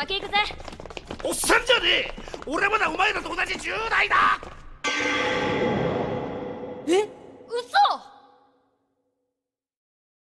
先行くぜ。 おっさんじゃねえ。俺はまだお前らと同じ10代だ。